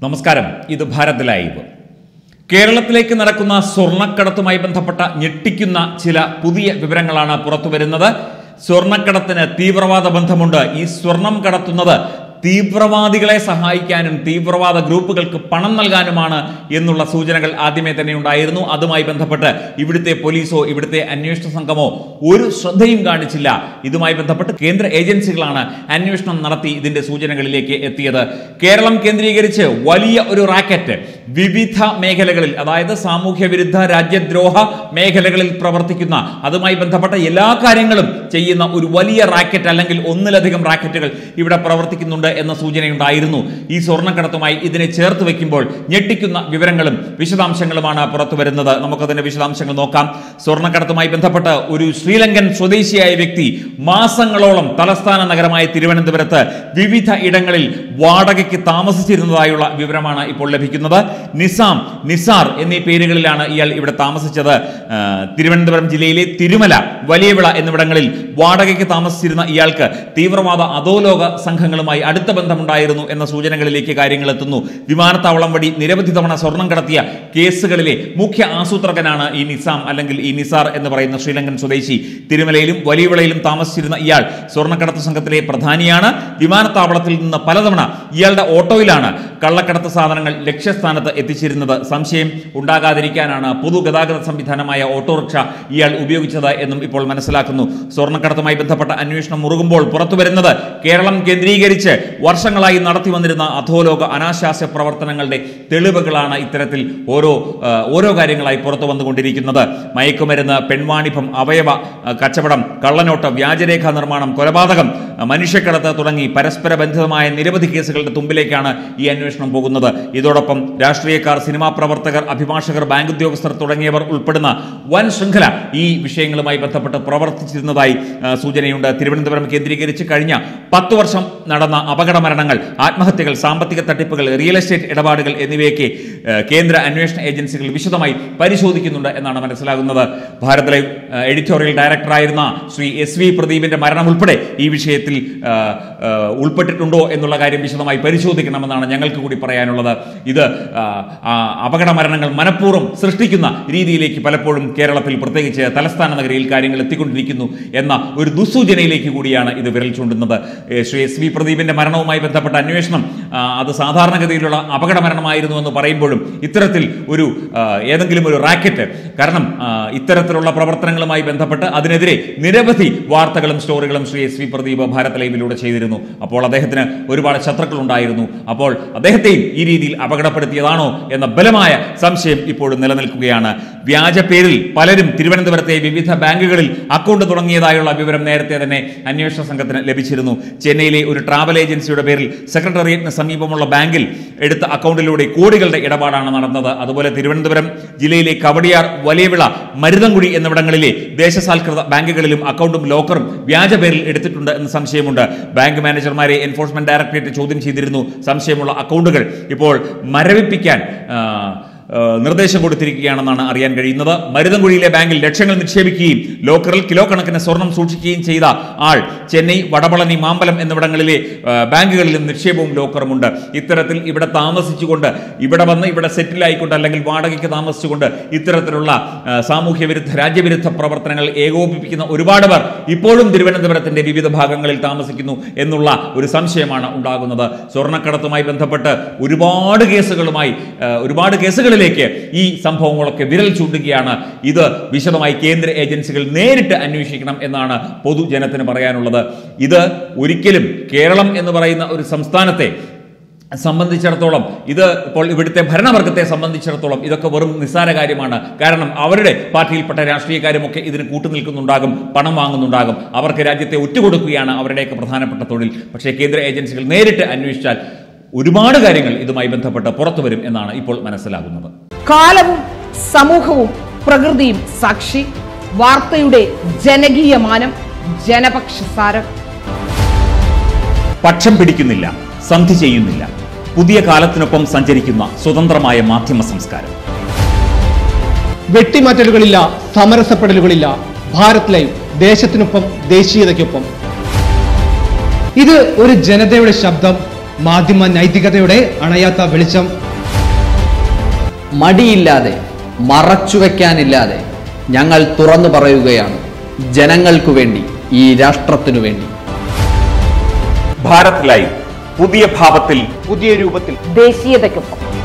നമസ്കാരം, ഇത് ഭാരത് ലൈവ്. കേരളത്തിലേക്ക് നടക്കുന്ന സ്വർണ്ണക്കടത്തുമായി ബന്ധപ്പെട്ട ഞെട്ടിക്കുന്ന ചില പുതിയ വിവരങ്ങളാണ് പുറത്തുവരുന്നത്. സ്വർണ്ണക്കടത്തിന് തീവ്രവാദ ബന്ധമുണ്ട്. ഈ സ്വർണം കടത്തുന്നത് തീവ്രവാദികളെ സഹായിക്കാനും തീവ്രവാദ ഗ്രൂപ്പുകൾക്ക് പണം നൽകാനുമാണ് എന്നുള്ള സൂചനകൾ ആദ്യമേ തന്നെ ഉണ്ടായിരുന്നു. അതുമായി ബന്ധപ്പെട്ട് ഇവിടുത്തെ പോലീസോ ഇവിടുത്തെ അന്വേഷണ സംഘമോ ഒരു ശ്രദ്ധയും കാണിച്ചില്ല. ഇതുമായി ബന്ധപ്പെട്ട് കേന്ദ്ര ഏജൻസികളാണ് അന്വേഷണം നടത്തി ഇതിന്റെ സൂചനകളിലേക്ക് എത്തിയത്. കേരളം കേന്ദ്രീകരിച്ച് വലിയ ഒരു റാക്കറ്റ് വിവിധ മേഖലകളിൽ, അതായത് സാമൂഹ്യ വിരുദ്ധ രാജ്യദ്രോഹ മേഖലകളിൽ പ്രവർത്തിക്കുന്ന, അതുമായി ബന്ധപ്പെട്ട എല്ലാ കാര്യങ്ങളും ചെയ്യുന്ന ഒരു വലിയ റാക്കറ്റ് അല്ലെങ്കിൽ ഒന്നിലധികം റാക്കറ്റുകൾ ഇവിടെ പ്രവർത്തിക്കുന്നുണ്ട് എന്ന സൂചനയുണ്ടായിരുന്നു. ഈ സ്വർണ്ണക്കടത്തുമായി ഇതിനെ ചേർത്ത് വെക്കുമ്പോൾ ഞെട്ടിക്കുന്ന വിവരങ്ങളും വിശദാംശങ്ങളുമാണ് പുറത്തു വരുന്നത്. നമുക്കതിന്റെ വിശദാംശങ്ങൾ നോക്കാം. സ്വർണ്ണക്കടത്തുമായി ബന്ധപ്പെട്ട് ഒരു ശ്രീലങ്കൻ സ്വദേശിയായ വ്യക്തി മാസങ്ങളോളം തലസ്ഥാന നഗരമായ തിരുവനന്തപുരത്ത് വിവിധ ഇടങ്ങളിൽ വാടകയ്ക്ക് താമസിച്ചിരുന്നതായുള്ള വിവരമാണ് ഇപ്പോൾ ലഭിക്കുന്നത്. നിസാം, നിസാർ എന്നീ പേരുകളിലാണ് ഇയാൾ ഇവിടെ താമസിച്ചത്. തിരുവനന്തപുരം ജില്ലയിലെ തിരുമല, വലിയവിള എന്നിവിടങ്ങളിൽ വാടകയ്ക്ക് താമസിച്ചിരുന്ന ഇയാൾക്ക് തീവ്രവാദ അധോലോക സംഘങ്ങളുമായി അടുത്ത ബന്ധമുണ്ടായിരുന്നു എന്ന സൂചനകളിലേക്ക് കാര്യങ്ങൾ എത്തുന്നു. വിമാനത്താവളം വഴി നിരവധി തവണ സ്വർണം കടത്തിയ കേസുകളിലെ മുഖ്യ ആസൂത്രകനാണ് ഈ നിസാം അല്ലെങ്കിൽ ഈ നിസാർ എന്ന് പറയുന്ന ശ്രീലങ്കൻ സ്വദേശി. തിരുമലയിലും വലിയവിളയിലും താമസിച്ചിരുന്ന ഇയാൾ സ്വർണ്ണക്കടത്ത് സംഘത്തിലെ പ്രധാനിയാണ്. വിമാനത്താവളത്തിൽ നിന്ന് പലതവണ ഇയാളുടെ ഓട്ടോയിലാണ് കള്ളക്കടത്ത് സാധനങ്ങൾ ലക്ഷ്യസ്ഥാനത്ത് എത്തിച്ചിരുന്നത്. സംശയം ഉണ്ടാകാതിരിക്കാനാണ് പൊതുഗതാഗത സംവിധാനമായ ഓട്ടോറിക്ഷ ഇയാൾ ഉപയോഗിച്ചത് എന്നും ഇപ്പോൾ മനസ്സിലാക്കുന്നു. സ്വർണ്ണക്കടത്തുമായി ബന്ധപ്പെട്ട അന്വേഷണം മുറുകുമ്പോൾ പുറത്തുവരുന്നത് കേരളം കേന്ദ്രീകരിച്ച് വർഷങ്ങളായി നടത്തി വന്നിരുന്ന അധോലോക അനാശാസ്യ പ്രവർത്തനങ്ങളുടെ തെളിവുകളാണ്. ഇത്തരത്തിൽ ഓരോ കാര്യങ്ങളായി പുറത്തു വന്നുകൊണ്ടിരിക്കുന്നത്. മയക്കുമരുന്ന്, പെൺവാണിഭം, അവയവ കച്ചവടം, കള്ളനോട്ട്, വ്യാജരേഖാ നിർമ്മാണം, കൊലപാതകം, മനുഷ്യക്കടത്ത് തുടങ്ങി പരസ്പര ബന്ധിതമായ നിരവധി കേസുകളുടെ തുമ്പിലേക്കാണ് ഈ അന്വേഷണം പോകുന്നത്. ഇതോടൊപ്പം രാഷ്ട്രീയക്കാർ, സിനിമാ പ്രവർത്തകർ, അഭിഭാഷകർ, ബാങ്ക് ഉദ്യോഗസ്ഥർ തുടങ്ങിയവർ ഉൾപ്പെടുന്ന വൻ ശൃംഖല ഈ വിഷയങ്ങളുമായി ബന്ധപ്പെട്ട് പ്രവർത്തിച്ചിരുന്നതായി സൂചനയുണ്ട്. തിരുവനന്തപുരം കേന്ദ്രീകരിച്ച് കഴിഞ്ഞ 10 വർഷം നടന്ന അപകട മരണങ്ങൾ, ആത്മഹത്യകൾ, സാമ്പത്തിക തട്ടിപ്പുകൾ, റിയൽ എസ്റ്റേറ്റ് ഇടപാടുകൾ എന്നിവയൊക്കെ കേന്ദ്ര അന്വേഷണ ഏജൻസികൾ വിശദമായി പരിശോധിക്കുന്നുണ്ട് എന്നാണ് മനസ്സിലാകുന്നത്. ഭാരത് ലൈവ് എഡിറ്റോറിയൽ ഡയറക്ടറായിരുന്ന ശ്രീ SV പ്രദീപിന്റെ മരണം ഉൾപ്പെടെ ഈ വിഷയത്തിൽ ഉൾപ്പെട്ടിട്ടുണ്ടോ എന്നുള്ള കാര്യം വിശദമായി പരിശോധിക്കണമെന്നാണ് ഞങ്ങൾക്ക് കൂടി പറയാനുള്ളത്. ഇത് അപകട മരണങ്ങൾ മനഃപൂർവ്വം സൃഷ്ടിക്കുന്ന രീതിയിലേക്ക് പലപ്പോഴും കേരളത്തിൽ, പ്രത്യേകിച്ച് തലസ്ഥാന നഗരിയിൽ കാര്യങ്ങൾ എത്തിക്കൊണ്ടിരിക്കുന്നു എന്ന ഒരു ദുസ്സൂചനയിലേക്ക് കൂടിയാണ് ഇത് വിരൽ ചൂണ്ടുന്നത്. ശ്രീ SV പ്രദീപിന്റെ മരണവുമായി ബന്ധപ്പെട്ട അന്വേഷണം അത് സാധാരണഗതിയിലുള്ള അപകട മരണമായിരുന്നു എന്ന് പറയുമ്പോഴും ഇത്തരത്തിൽ ഒരു ഏതെങ്കിലും ഒരു റാക്കറ്റ്, കാരണം ഇത്തരത്തിലുള്ള പ്രവർത്തനങ്ങളുമായി ബന്ധപ്പെട്ട് അതിനെതിരെ നിരവധി വാർത്തകളും സ്റ്റോറികളും ശ്രീ SV പ്രദീപ് ഭാരത് ലൈവിലൂടെ ചെയ്തിരുന്നു. അപ്പോൾ അദ്ദേഹത്തിന് ഒരുപാട് ശത്രുക്കൾ ഉണ്ടായിരുന്നു. അപ്പോൾ അദ്ദേഹത്തെയും ഈ രീതിയിൽ അപകടപ്പെടുത്തിയതാണോ എന്ന ബലമായ സംശയം ഇപ്പോഴും നിലനിൽക്കുകയാണ്. വ്യാജ പേരിൽ പലരും തിരുവനന്തപുരത്തെ വിവിധ ബാങ്കുകളിൽ അക്കൗണ്ട് തുടങ്ങിയതായുള്ള വിവരം നേരത്തെ തന്നെ അന്വേഷണ സംഘത്തിന് ലഭിച്ചിരുന്നു. ചെന്നൈയിലെ ഒരു ട്രാവൽ ഏജൻസിയുടെ പേരിൽ സെക്രട്ടേറിയറ്റിന് സമീപമുള്ള ബാങ്കിൽ എടുത്ത അക്കൗണ്ടിലൂടെ കോടികളുടെ ഇടപാടാണ് നടന്നത്. അതുപോലെ തിരുവനന്തപുരം ജില്ലയിലെ കവടിയാർ, വലിയവിള, മരുതൻകുഴി എന്നിവിടങ്ങളിലെ ദേശസാൽകൃത ബാങ്കുകളിലും അക്കൗണ്ടും ലോക്കറും വ്യാജ പേരിൽ എടുത്തിട്ടുണ്ട് എന്ന് സംശയമുണ്ട്. ബാങ്ക് മാനേജർമാരെ എൻഫോഴ്സ്മെന്റ് ഡയറക്ടറേറ്റ് ചോദ്യം ചെയ്തിരുന്നു. സംശയമുള്ള അക്കൗണ്ടുകൾ ഇപ്പോൾ മരവിപ്പിക്കാൻ നിർദ്ദേശം കൊടുത്തിരിക്കുകയാണെന്നാണ് അറിയാൻ കഴിയുന്നത്. മരുതൻകുഴിയിലെ ബാങ്കിൽ ലക്ഷങ്ങൾ നിക്ഷേപിക്കുകയും ലോക്കറിൽ കിലോ കണക്കിന് സ്വർണം സൂക്ഷിക്കുകയും ചെയ്ത ആൾ ചെന്നൈ, വടപളനി, മാമ്പലം എന്നിവിടങ്ങളിലെ ബാങ്കുകളിലും നിക്ഷേപവും ലോക്കറുമുണ്ട്. ഇത്തരത്തിൽ ഇവിടെ താമസിച്ചുകൊണ്ട്, ഇവിടെ വന്ന് ഇവിടെ സെറ്റിലായിക്കൊണ്ട് അല്ലെങ്കിൽ വാടകയ്ക്ക് താമസിച്ചുകൊണ്ട് ഇത്തരത്തിലുള്ള സാമൂഹ്യ വിരുദ്ധ, രാജ്യവിരുദ്ധ പ്രവർത്തനങ്ങൾ ഏകോപിപ്പിക്കുന്ന ഒരുപാട് പേർ ഇപ്പോഴും തിരുവനന്തപുരത്തിന്റെ വിവിധ ഭാഗങ്ങളിൽ താമസിക്കുന്നു എന്നുള്ള ഒരു സംശയമാണ് ഉണ്ടാകുന്നത്. സ്വർണ്ണക്കടത്തുമായി ബന്ധപ്പെട്ട് ഒരുപാട് കേസുകളിലേക്ക് ഈ സംഭവങ്ങളൊക്കെ വിരൽ ചൂണ്ടുകയാണ്. ഇത് വിശദമായി കേന്ദ്ര ഏജൻസികൾ നേരിട്ട് അന്വേഷിക്കണം എന്നാണ് പൊതുജനത്തിന് പറയാനുള്ളത്. ഇത് ഒരിക്കലും കേരളം എന്ന് പറയുന്ന ഒരു സംസ്ഥാനത്തെ സംബന്ധിച്ചിടത്തോളം, ഇത് ഇപ്പോൾ ഇവിടുത്തെ ഭരണവർഗത്തെ സംബന്ധിച്ചിടത്തോളം ഇതൊക്കെ വെറും നിസ്സാര കാര്യമാണ്. കാരണം അവരുടെ പാർട്ടിയിൽപ്പെട്ട രാഷ്ട്രീയക്കാരുമൊക്കെ ഇതിന് കൂട്ടുനിൽക്കുന്നുണ്ടാകും, പണം വാങ്ങുന്നുണ്ടാകും. അവർക്ക് രാജ്യത്തെ ഒറ്റുകൊടുക്കുകയാണ് അവരുടെയൊക്കെ പ്രധാനപ്പെട്ട തൊഴിൽ. പക്ഷേ കേന്ദ്ര ഏജൻസികൾ നേരിട്ട് അന്വേഷിച്ചാൽ ഒരുപാട് കാര്യങ്ങൾ ഇതുമായി ബന്ധപ്പെട്ട് പുറത്തു വരും എന്നാണ് ഇപ്പോൾ മനസ്സിലാകുന്നത്. കാലവും സമൂഹവും പ്രകൃതിയും സാക്ഷി. വാർത്തയുടെ ജനകീയ മാനം, ജനപക്ഷസാരം. പക്ഷം പിടിക്കുന്നില്ല, സന്ധി ചെയ്യുന്നില്ല. പുതിയ കാലത്തിനൊപ്പം സഞ്ചരിക്കുന്ന സ്വതന്ത്രമായ മാധ്യമ സംസ്കാരം. വെട്ടിമാറ്റലുകളില്ല, സമരസപ്പെടലുകളില്ല. ഭാരത് ലൈവ്, ദേശത്തിനൊപ്പം, ദേശീയതയ്ക്കൊപ്പം. ഇത് ഒരു ജനതയുടെ ശബ്ദം, മാധ്യമ നൈതികതയുടെ അണയാത്ത വെളിച്ചം. മടിയില്ലാതെ മറച്ചുവെക്കാനില്ലാതെ ഞങ്ങൾ തുറന്നു പറയുകയാണ്. ജനങ്ങൾക്കു വേണ്ടി, ഈ രാഷ്ട്രത്തിനു വേണ്ടി. ഭാരത് ലൈവ് പുതിയ ഭാവത്തിൽ, പുതിയ രൂപത്തിൽ, ദേശീയതയ്ക്കൊപ്പം.